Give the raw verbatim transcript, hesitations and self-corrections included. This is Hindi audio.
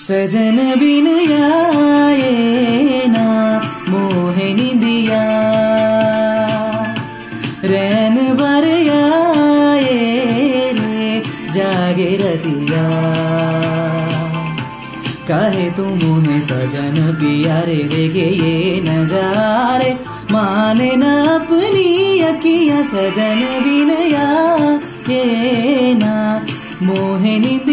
सजन बिन आए ना मोहे निंदिया, रैन बर आए रे जागे रतिया। काहे तू मुहे सजन पिया रे, देखे ये नजारे माने न अपनी अखियां। सजन बिन आए ना मोहे निंदिया।